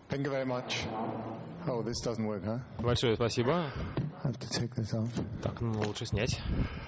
Thank you very much. Oh, this doesn't work, huh? Большое спасибо. I have to take this off. Так, ну лучше снять.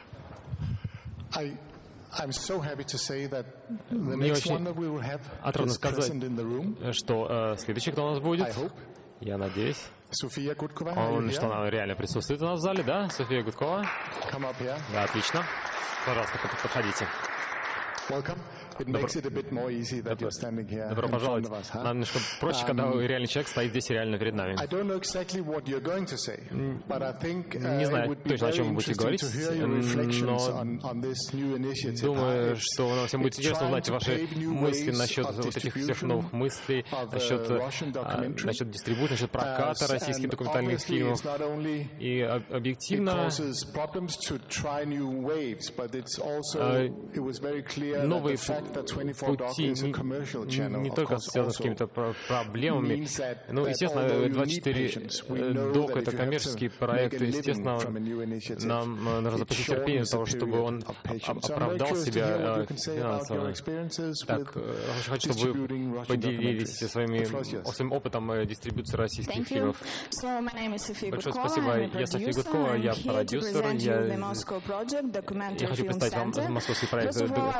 I'm so happy to say that the Мне next очень one that we will have отрадно is сказать, present in the room. что следующий, кто у нас будет, I hope. я надеюсь, София Гудкова, are you что here? она реально присутствует у нас в зале, да? София Гудкова. Come up here. Да, отлично. Пожалуйста, подходите. Welcome. It makes it a bit more easy that you're standing here Добро in front пожаловать. of us, huh? Нам немножко проще, когда реальный человек стоит здесь реально перед нами. I don't know exactly what you're going to say, but I think Не it знаю would be точно, о very чем вы будете interesting говорить, to hear your reflections но on this new initiative. думаю, что нам всем будет It's интересно trying узнать to ваши pave new мысли ways насчет of вот этих всех distribution новых мыслей, of насчет Russian documentary. насчет дистрибуции, насчет проката российских And документальных obviously фильмов. it's not only И it объективно causes problems to try new waves, but it's also it was very clear that the новые fact that 24 Doc пути is a commercial channel, не of только course, связаны с also какими-то проблемами. means that Ну, естественно, although you need 24 patience, we know Док — that это if you have коммерческий to проект, make a и, living естественно, from a new initiative, нам нужно it запустить терпение для shortens того, the чтобы period он of patience. So I'm very оправдал curious to hear what себя you can say about your финансово. experiences Так, with хочу, чтобы вы distributing Russian поделились documentaries. своим опытом дистрибуции российских фильмов. Большое спасибо. Я София Гудкова, я продюсер. Я хочу представить вам московский проект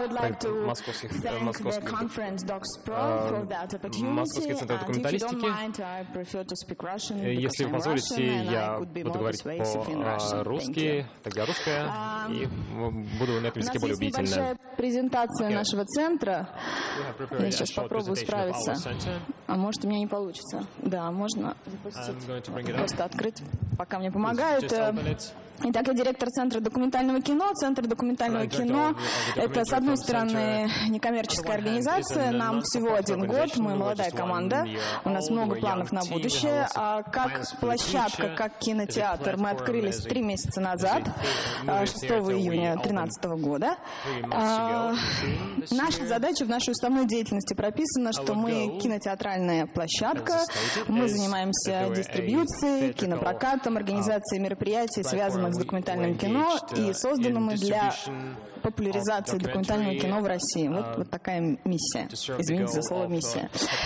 Московский центр документалистики. Если вы позволите, я буду говорить по-русски, тогда русская, и буду на этом языке более убедительна. Небольшая презентация нашего центра. Я сейчас попробую справиться. А может, у меня не получится. Да, можно запустить. Просто открыть, пока мне помогают. Итак, я директор Центра документального кино. Центр документального кино — это, с одной стороны, некоммерческая организация. Нам всего 1 год, мы молодая команда. У нас много планов на будущее. А как площадка, как кинотеатр мы открылись 3 месяца назад, 6 июня 2013 года. Наша задача в нашей уставной деятельности прописана, что мы кинотеатральная площадка. Мы занимаемся дистрибьюцией, кинопрокатом, организацией мероприятий, связанных с документальным кино, и созданы мы для популяризации документального кино в России. Вот такая миссия. Извините за слово «миссия».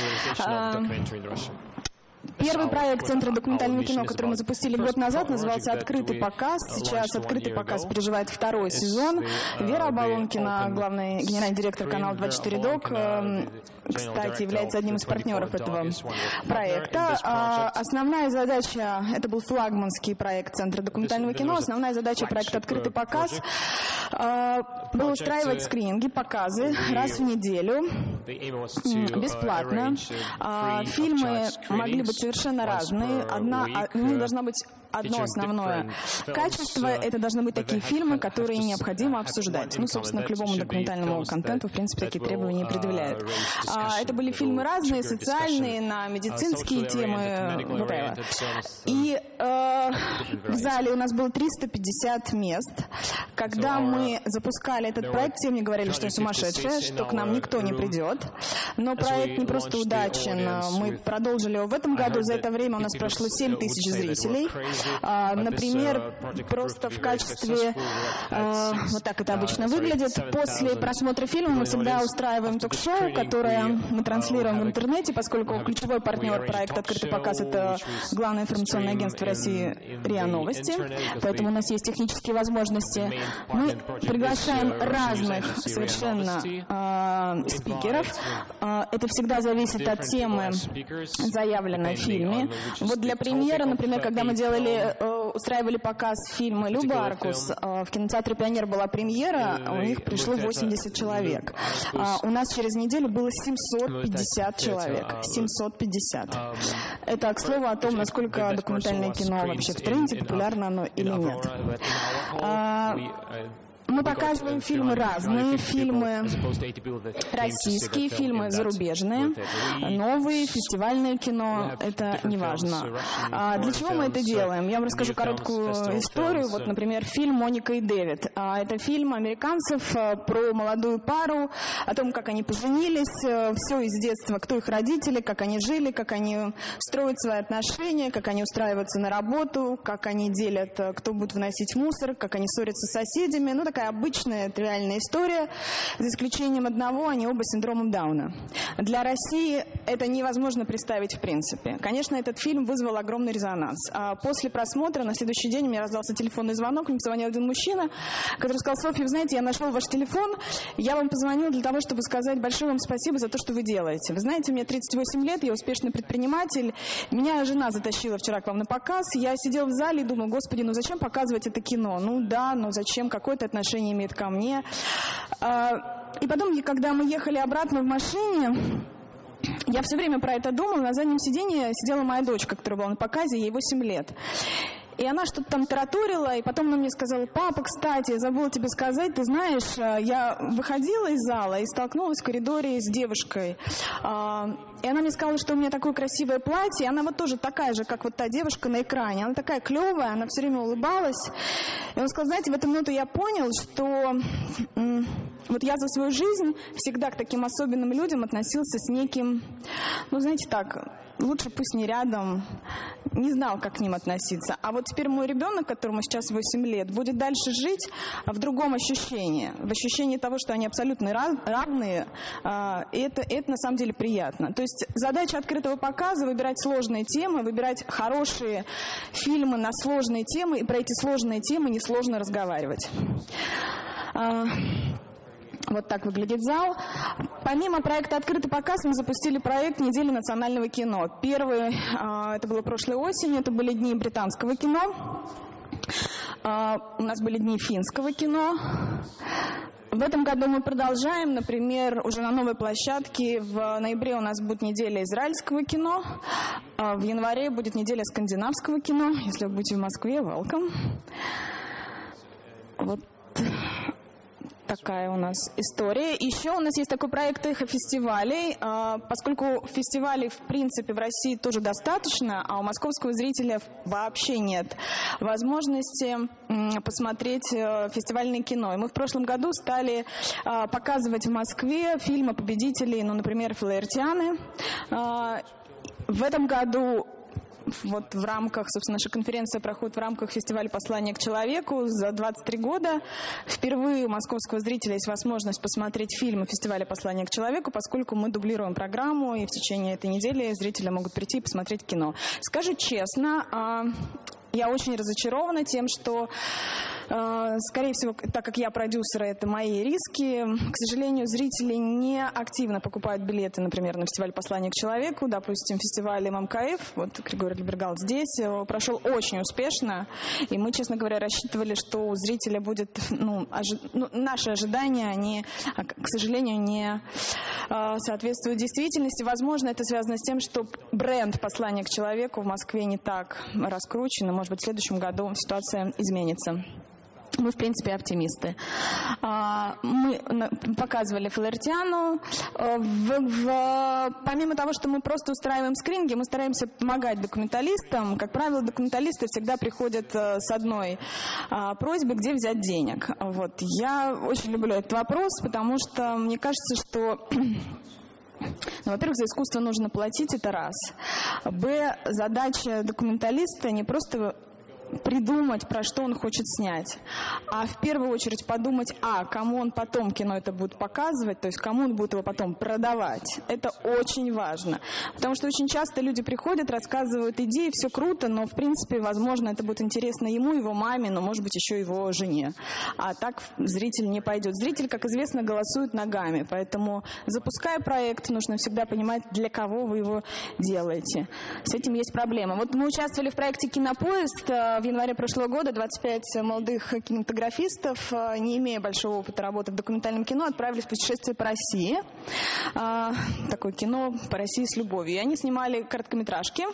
Первый проект Центра документального кино, который мы запустили год назад, назывался «Открытый показ». Сейчас «Открытый показ» переживает 2-й сезон. Вера Оболонкина, главный генеральный директор канала 24 Док, кстати, является одним из партнеров этого проекта. Основная задача, это был флагманский проект Центра документального кино, основная задача проекта «Открытый показ» была устраивать скрининги, показы раз в неделю, бесплатно. Фильмы могли быть совершенно разные. У них должна быть одно основное качество — это должны быть такие фильмы, которые необходимо обсуждать. Ну, собственно, к любому документальному контенту, в принципе, такие требования предъявляют. Это были фильмы разные, социальные, на медицинские темы, whatever. И в зале у нас было 350 мест. Когда мы запускали этот проект, все мне говорили, что я сумасшедшая, что к нам никто не придет. Но проект не просто удачен. Мы продолжили его в этом году. За это время у нас прошло 7 тысяч зрителей. Например, просто в качестве, вот так это обычно выглядит, после просмотра фильма мы всегда устраиваем ток-шоу, которое мы транслируем в интернете, поскольку ключевой партнер проекта «Открытый показ» — это главное информационное агентство России РИА Новости, поэтому у нас есть технические возможности. Мы приглашаем разных совершенно спикеров. Это всегда зависит от темы, заявленной в фильме. Вот для примера, например, когда мы устраивали показ фильма «Люба Аркус», в кинотеатре «Пионер» была премьера, у них пришло 80 человек. У нас через неделю было 750 человек. 750. Это, к слову, о том, насколько документальное кино вообще в тренде, популярно оно или нет. Мы показываем фильмы разные, фильмы российские, фильмы зарубежные, новые, фестивальное кино, это не важно. Для чего мы это делаем? Я вам расскажу короткую историю. Вот, например, фильм «Моника и Дэвид». Это фильм американцев про молодую пару, о том, как они поженились, все из детства, кто их родители, как они жили, как они строят свои отношения, как они устраиваются на работу, как они делят, кто будет выносить мусор, как они ссорятся с соседями. Ну, такая обычная реальная история, за исключением одного, они оба с синдромом Дауна. Для России это невозможно представить в принципе. Конечно, этот фильм вызвал огромный резонанс. После просмотра на следующий день мне раздался телефонный звонок, мне позвонил один мужчина, который сказал: Софья, вы знаете, я нашел ваш телефон, я вам позвонил для того, чтобы сказать большое вам спасибо за то, что вы делаете. Вы знаете, мне 38 лет, я успешный предприниматель, меня жена затащила вчера к вам на показ, я сидел в зале и думал: Господи, ну зачем показывать это кино? Ну да, но зачем, какое-то отношение имеет ко мне? И потом, когда мы ехали обратно в машине, я все время про это думала. На заднем сиденье сидела моя дочка, которая была на показе, ей 8 лет. И она что-то там тараторила, и потом она мне сказала: папа, кстати, я забыла тебе сказать, ты знаешь, я выходила из зала и столкнулась в коридоре с девушкой. И она мне сказала, что у меня такое красивое платье, и она вот тоже такая же, как вот та девушка на экране. Она такая клевая, она все время улыбалась. И он сказал: знаете, в эту минуту я понял, что вот я за свою жизнь всегда к таким особенным людям относился с неким, ну, знаете, так, лучше пусть не рядом, не знал, как к ним относиться. А вот теперь мой ребенок, которому сейчас 8 лет, будет дальше жить в другом ощущении, в ощущении того, что они абсолютно равные, и это на самом деле приятно. То есть задача открытого показа — выбирать сложные темы, выбирать хорошие фильмы на сложные темы, и про эти сложные темы несложно разговаривать. Вот так выглядит зал. Помимо проекта «Открытый показ» мы запустили проект «Недели национального кино». Первый, это было прошлой осенью, это были дни британского кино. У нас были дни финского кино. В этом году мы продолжаем, например, уже на новой площадке. В ноябре у нас будет неделя израильского кино, в январе будет неделя скандинавского кино. Если вы будете в Москве, welcome. Вот такая у нас история. Еще у нас есть такой проект эхо-фестивалей. Поскольку фестивалей, в принципе, в России тоже достаточно, а у московского зрителя вообще нет возможности посмотреть фестивальное кино. И мы в прошлом году стали показывать в Москве фильмы победителей, ну, например, «Флаертианы». В этом году вот в рамках, собственно, наша конференция проходит в рамках фестиваля «Послание к человеку». За 23 года впервые у московского зрителя есть возможность посмотреть фильмы фестиваля «Послание к человеку», поскольку мы дублируем программу, и в течение этой недели зрители могут прийти и посмотреть кино. Скажу честно, я очень разочарована тем, что, скорее всего, так как я продюсер, это мои риски. К сожалению, зрители не активно покупают билеты, например, на фестиваль «Послание к человеку». Допустим, фестиваль ММКФ, вот Григорий Либергал здесь, прошел очень успешно. И мы, честно говоря, рассчитывали, что у зрителя будет, наши ожидания, они, к сожалению, не соответствуют действительности. Возможно, это связано с тем, что бренд «Послание к человеку» в Москве не так раскручен. Может быть, в следующем году ситуация изменится. Мы, в принципе, оптимисты. Мы показывали «Флаертиану». Помимо того, что мы просто устраиваем скрининги, мы стараемся помогать документалистам. Как правило, документалисты всегда приходят с одной просьбой: где взять денег. Вот. Я очень люблю этот вопрос, потому что мне кажется, что... во-первых, за искусство нужно платить, это раз. Б, задача документалиста не просто придумать, про что он хочет снять, а в первую очередь подумать, кому он потом кино это будет показывать, то есть кому он будет его потом продавать. Это очень важно, потому что очень часто люди приходят, рассказывают идеи, все круто, но в принципе, возможно, это будет интересно ему, его маме, но может быть еще его жене. А так зритель не пойдет. Зритель, как известно, голосует ногами, поэтому, запуская проект, нужно всегда понимать, для кого вы его делаете. С этим есть проблема. Вот мы участвовали в проекте «Кинопоезд». В январе прошлого года 25 молодых кинематографистов, не имея большого опыта работы в документальном кино, отправились в путешествие по России. Такое кино по России с любовью. И они снимали короткометражки.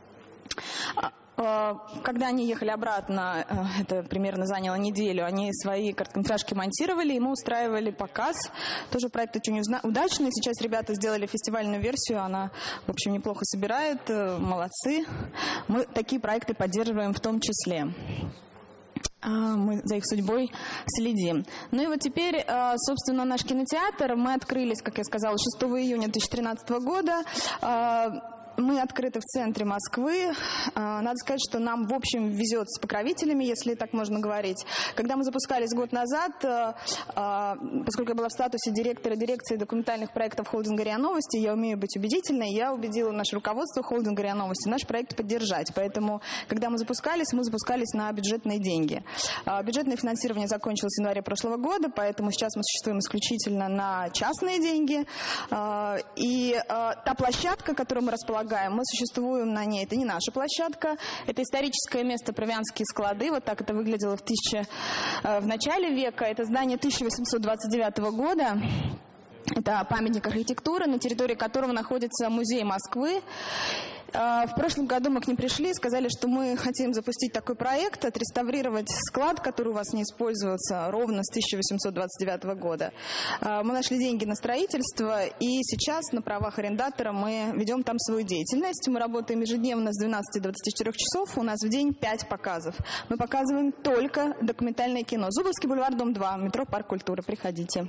Когда они ехали обратно, это примерно заняло неделю, они свои короткометражки монтировали, и мы устраивали показ. Тоже проект очень удачный. Сейчас ребята сделали фестивальную версию, она, в общем, неплохо собирает, молодцы. Мы такие проекты поддерживаем в том числе. Мы за их судьбой следим. Ну и вот теперь, собственно, наш кинотеатр. Мы открылись, как я сказала, 6 июня 2013 года. Мы открыты в центре Москвы. Надо сказать, что нам, в общем, везет с покровителями, если так можно говорить. Когда мы запускались год назад, поскольку я была в статусе директора дирекции документальных проектов холдинга РИА Новости, я умею быть убедительной, я убедила наше руководство холдинга РИА Новости наш проект поддержать. Поэтому, когда мы запускались на бюджетные деньги. Бюджетное финансирование закончилось в январе прошлого года, поэтому сейчас мы существуем исключительно на частные деньги. И та площадка, которую мы располагаем, мы существуем на ней. Это не наша площадка, это историческое место Провианские склады. Вот так это выглядело в начале века. Это здание 1829 года. Это памятник архитектуры, на территории которого находится музей Москвы. В прошлом году мы к ним пришли и сказали, что мы хотим запустить такой проект, отреставрировать склад, который у вас не используется ровно с 1829 года. Мы нашли деньги на строительство, и сейчас на правах арендатора мы ведем там свою деятельность. Мы работаем ежедневно с 12 до 24 часов, у нас в день 5 показов. Мы показываем только документальное кино. Зубовский бульвар, дом 2, метро Парк культуры. Приходите.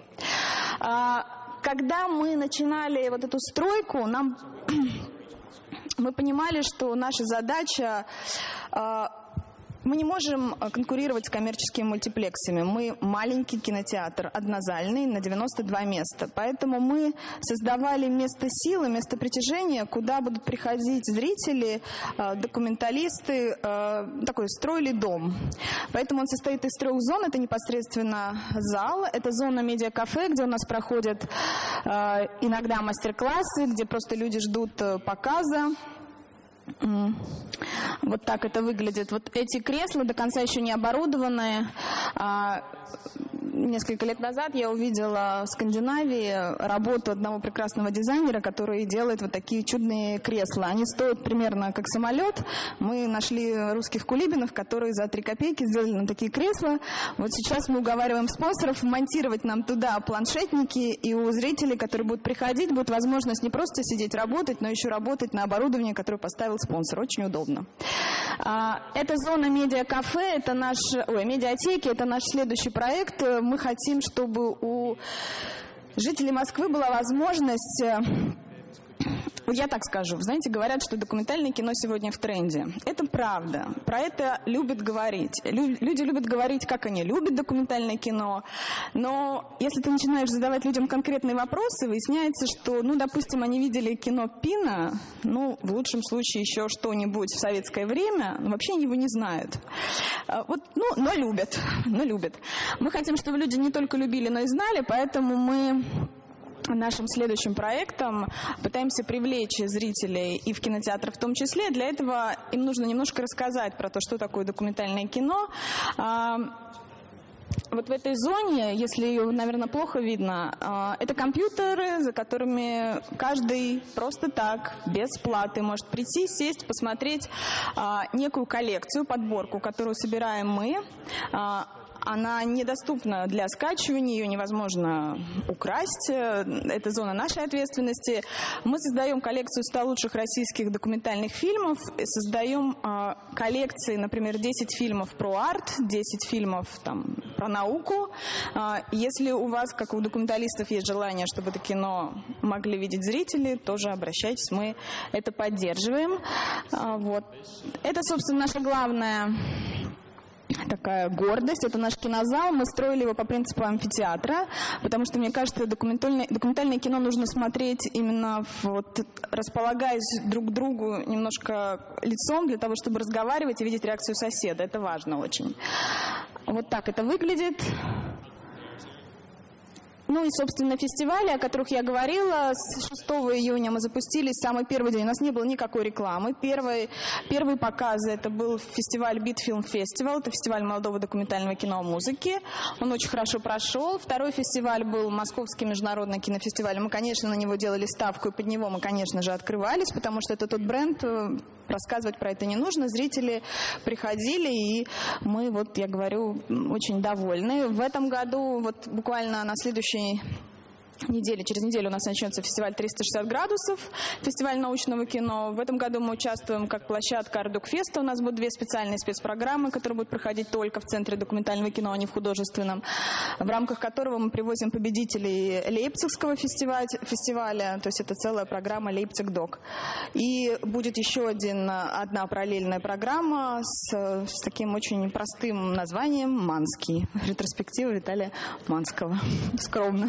Когда мы начинали вот эту стройку, мы понимали, что наша задача, мы не можем конкурировать с коммерческими мультиплексами. Мы маленький кинотеатр, однозальный, на 92 места. Поэтому мы создавали место силы, место притяжения, куда будут приходить зрители, документалисты, строили дом. Поэтому он состоит из 3 зон. Это непосредственно зал, это зона медиакафе, где у нас проходят иногда мастер-классы, где просто люди ждут показа. Вот так это выглядит. Вот эти кресла до конца еще не оборудованные. Несколько лет назад я увидела в Скандинавии работу одного прекрасного дизайнера, который делает вот такие чудные кресла. Они стоят примерно как самолет. Мы нашли русских кулибинов, которые за 3 копейки сделали нам такие кресла. Вот сейчас мы уговариваем спонсоров монтировать нам туда планшетники, и у зрителей, которые будут приходить, будет возможность не просто сидеть работать, но еще работать на оборудовании, которое поставил спонсор. Очень удобно. Это зона медиакафе, это медиатеки, это наш следующий проект. Мы хотим, чтобы у жителей Москвы была возможность... Я так скажу. Знаете, говорят, что документальное кино сегодня в тренде. Это правда. Про это любят говорить. Люди любят говорить, как они любят документальное кино. Но если ты начинаешь задавать людям конкретные вопросы, выясняется, что, допустим, они видели кино Пина, в лучшем случае еще что-нибудь в советское время, вообще они его не знают. Но любят. Мы хотим, чтобы люди не только любили, но и знали, поэтому мы... Нашим следующим проектом пытаемся привлечь зрителей и в кинотеатр в том числе. Для этого им нужно немножко рассказать про то, что такое документальное кино. Вот в этой зоне, если ее, наверное, плохо видно, это компьютеры, за которыми каждый просто так, без платы, может прийти, сесть, посмотреть некую коллекцию, подборку, которую собираем мы. Она недоступна для скачивания, ее невозможно украсть. Это зона нашей ответственности. Мы создаем коллекцию 100 лучших российских документальных фильмов, создаем коллекции, например, 10 фильмов про арт, 10 фильмов про науку. Если у вас, как у документалистов, есть желание, чтобы это кино могли видеть зрители, тоже обращайтесь, мы это поддерживаем. Это, собственно, наша главная такая гордость. Это наш кинозал. Мы строили его по принципу амфитеатра, потому что, мне кажется, документальное кино нужно смотреть именно располагаясь друг к другу немножко лицом, для того, чтобы разговаривать и видеть реакцию соседа. Это важно очень. Вот так это выглядит. И, собственно, фестивали, о которых я говорила, с 6 июня мы запустились, самый первый день, у нас не было никакой рекламы. Первый показ это был фестиваль Beat Film Festival, это фестиваль молодого документального кино и музыки. Он очень хорошо прошел. Второй фестиваль был Московский международный кинофестиваль. Мы, конечно, на него делали ставку, и под него мы, конечно же, открывались, потому что это тот бренд, рассказывать про это не нужно. Зрители приходили, и мы, я говорю, очень довольны. В этом году, буквально на следующий Через неделю у нас начнется фестиваль 360 градусов, фестиваль научного кино. В этом году мы участвуем как площадка Ардукфеста. У нас будут 2 специальные спецпрограммы, которые будут проходить только в Центре документального кино, а не в художественном, в рамках которого мы привозим победителей Лейпцигского фестиваля, то есть это целая программа Лейпциг-Док. И будет еще одна параллельная программа с таким очень простым названием «Манский». Ретроспектива Виталия Манского. Скромно.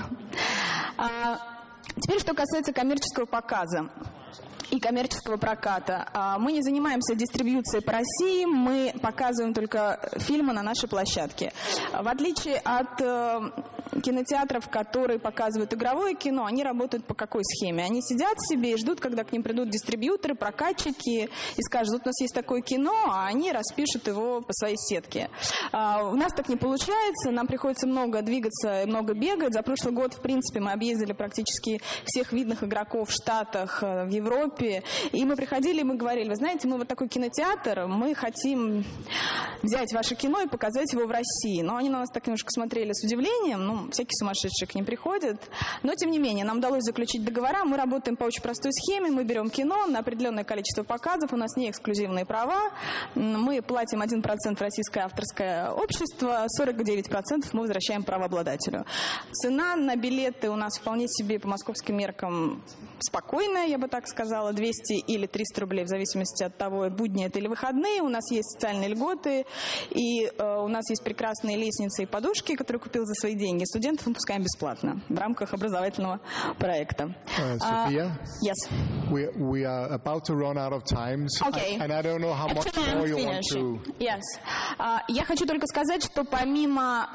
Теперь, что касается коммерческого показа и коммерческого проката. Мы не занимаемся дистрибьюцией по России, мы показываем только фильмы на нашей площадке. В отличие от кинотеатров, которые показывают игровое кино, они работают по какой схеме? Они сидят себе и ждут, когда к ним придут дистрибьюторы, прокатчики и скажут: вот у нас есть такое кино, а они распишут его по своей сетке. У нас так не получается, нам приходится много двигаться и много бегать. За прошлый год, в принципе, мы объездили практически всех видных игроков в Штатах, в Европе. И мы приходили, и мы говорили: вы знаете, мы вот такой кинотеатр, мы хотим взять ваше кино и показать его в России. Но они на нас так немножко смотрели с удивлением, всякие сумасшедшие к ним приходят. Но, тем не менее, нам удалось заключить договора, мы работаем по очень простой схеме, мы берем кино на определенное количество показов, у нас не эксклюзивные права, мы платим 1% в российское авторское общество, 49% мы возвращаем правообладателю. Цена на билеты у нас вполне себе по московским меркам спокойная, я бы так сказала, 200 или 300 рублей, в зависимости от того, будни это или выходные. У нас есть социальные льготы, и у нас есть прекрасные лестницы и подушки, которые купил за свои деньги. Студентов мы пускаем бесплатно в рамках образовательного проекта. София? Yes. We are about to run out of time, okay. And I don't know how much more you want to... Yes. Я хочу только сказать, что помимо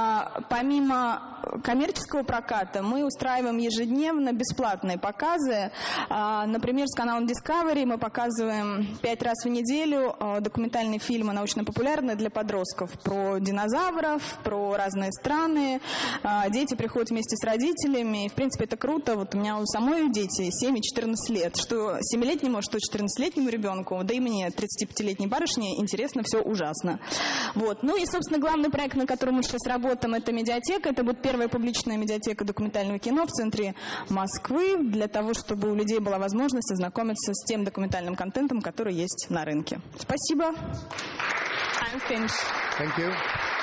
коммерческого проката мы устраиваем ежедневно бесплатные показы. Например, с каналом Discovery мы показываем 5 раз в неделю документальные фильмы научно-популярные для подростков про динозавров, про разные страны. Дети приходят вместе с родителями, и, в принципе, это круто. Вот у меня у самой дети 7 и 14 лет. Что 7-летнему, что 14-летнему ребенку, да и мне, 35-летней барышне, интересно все ужасно. Вот. Ну и, собственно, главный проект, на котором мы сейчас работаем, это медиатека. Это будет первая публичная медиатека документального кино в центре Москвы, для того, чтобы у людей была возможность ознакомиться с тем документальным контентом, который есть на рынке. Спасибо. I'm finished. Thank you.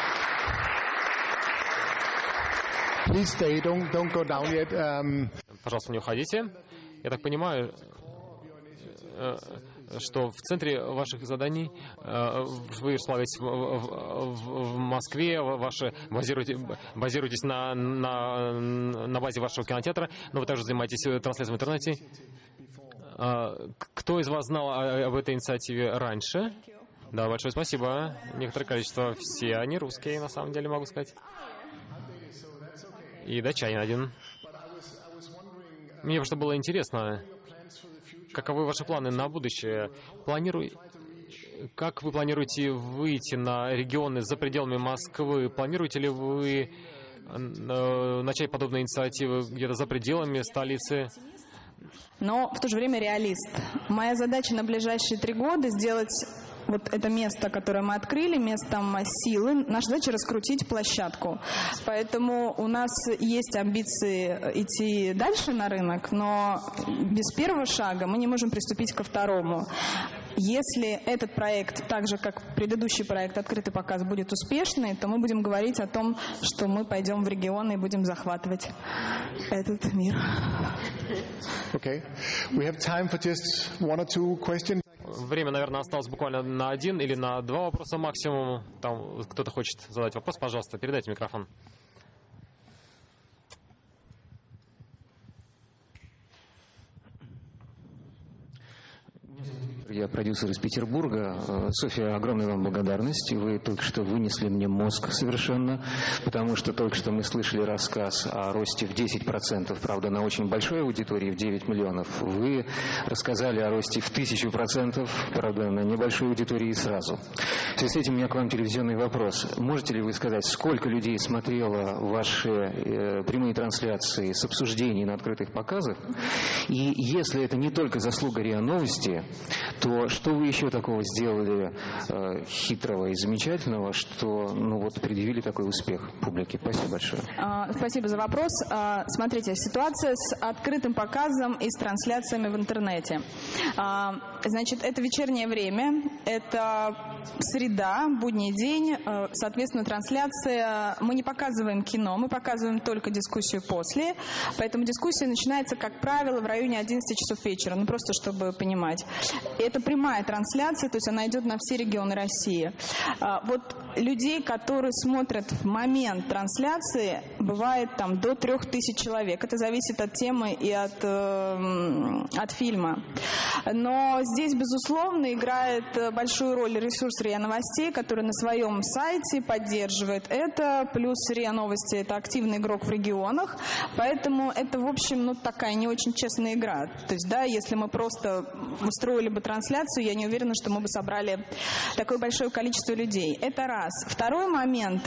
Please stay. Don't go down yet. Пожалуйста, не уходите. Я так понимаю, что в центре ваших заданий вы располагаетесь в Москве, базируетесь на базе вашего кинотеатра, но вы также занимаетесь трансляцией в интернете. Кто из вас знал об этой инициативе раньше? Да, большое спасибо. Некоторое количество, все они русские, на самом деле, могу сказать. И датчанин один. Мне просто было интересно, каковы ваши планы на будущее? Как вы планируете выйти на регионы за пределами Москвы? Планируете ли вы начать подобные инициативы где-то за пределами столицы? Но в то же время реалист. Моя задача на ближайшие 3 года сделать вот это место, которое мы открыли, местом силы. Наша задача — раскрутить площадку. Поэтому у нас есть амбиции идти дальше на рынок, но без первого шага мы не можем приступить ко второму. Если этот проект, так же как предыдущий проект «Открытый показ», будет успешный, то мы будем говорить о том, что мы пойдем в регионы и будем захватывать этот мир. Okay. We have time for just 1 or 2 questions. Время, наверное, осталось буквально на 1 или на 2 вопроса максимум. Там кто-то хочет задать вопрос, пожалуйста, передайте микрофон. Я продюсер из Петербурга. Софья, огромная вам благодарность. Вы только что вынесли мне мозг совершенно, потому что только что мы слышали рассказ о росте в 10%, правда, на очень большой аудитории, в 9 миллионов. Вы рассказали о росте в 1000%, правда, на небольшой аудитории сразу. В связи с этим у меня к вам телевизионный вопрос. Можете ли вы сказать, сколько людей смотрело ваши прямые трансляции с обсуждений на открытых показах? И если это не только заслуга РИА Новости, то что вы еще такого сделали хитрого и замечательного, что предъявили такой успех публике? Спасибо большое. Спасибо за вопрос. Смотрите, ситуация с открытым показом и с трансляциями в интернете. Значит, это вечернее время, это среда, будний день, соответственно, трансляция. Мы не показываем кино, мы показываем только дискуссию после, поэтому дискуссия начинается, как правило, в районе 11 часов вечера, просто чтобы понимать. Это прямая трансляция, то есть она идет на все регионы России. Вот людей, которые смотрят в момент трансляции, бывает там до 3000 человек. Это зависит от темы и от фильма. Но здесь, безусловно, играет большую роль ресурс РИА Новостей, который на своем сайте поддерживает это, плюс РИА Новости – это активный игрок в регионах, поэтому это, в общем, такая не очень честная игра. То есть, да, если мы просто устроили бы трансляцию, я не уверена, что мы бы собрали такое большое количество людей. Это раз. Второй момент.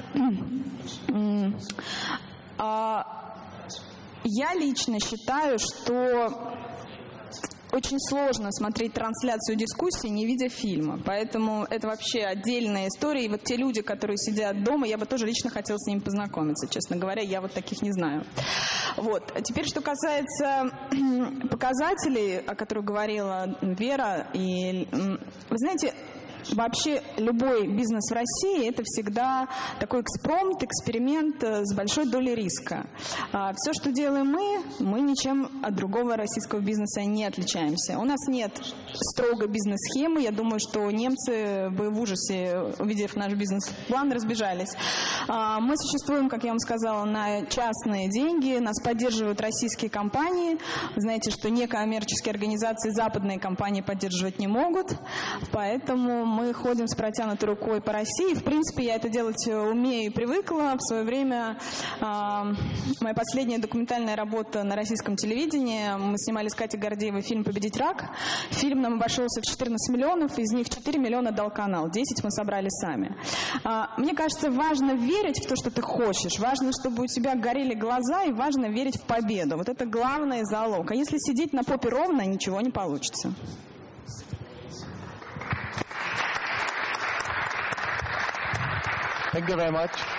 Я лично считаю, что очень сложно смотреть трансляцию дискуссии, не видя фильма. Поэтому это вообще отдельная история. И вот те люди, которые сидят дома, я бы тоже лично хотела с ними познакомиться. Честно говоря, я вот таких не знаю. Вот. А теперь, что касается показателей, о которых говорила Вера. Вы знаете, вообще любой бизнес в России – это всегда такой экспромт, эксперимент с большой долей риска. Все, что делаем мы ничем от другого российского бизнеса не отличаемся. У нас нет строгой бизнес-схемы. Я думаю, что немцы бы в ужасе, увидев наш бизнес-план, разбежались. Мы существуем, как я вам сказала, на частные деньги. Нас поддерживают российские компании. Знаете, что некоммерческие организации, западные компании поддерживать не могут. Поэтому мы ходим с протянутой рукой по России. В принципе, я это делать умею и привыкла. В свое время моя последняя документальная работа на российском телевидении. Мы снимали с Катей Гордеевой фильм «Победить рак». Фильм нам обошелся в 14 миллионов, из них 4 миллиона дал канал, 10 мы собрали сами. Мне кажется, важно верить в то, что ты хочешь. Важно, чтобы у тебя горели глаза, и важно верить в победу. Вот это главный залог. А если сидеть на попе ровно, ничего не получится. Thank you very much.